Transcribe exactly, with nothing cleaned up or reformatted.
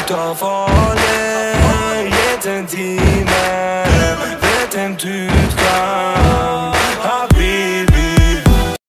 Ta farlig, jeden time vet en du kan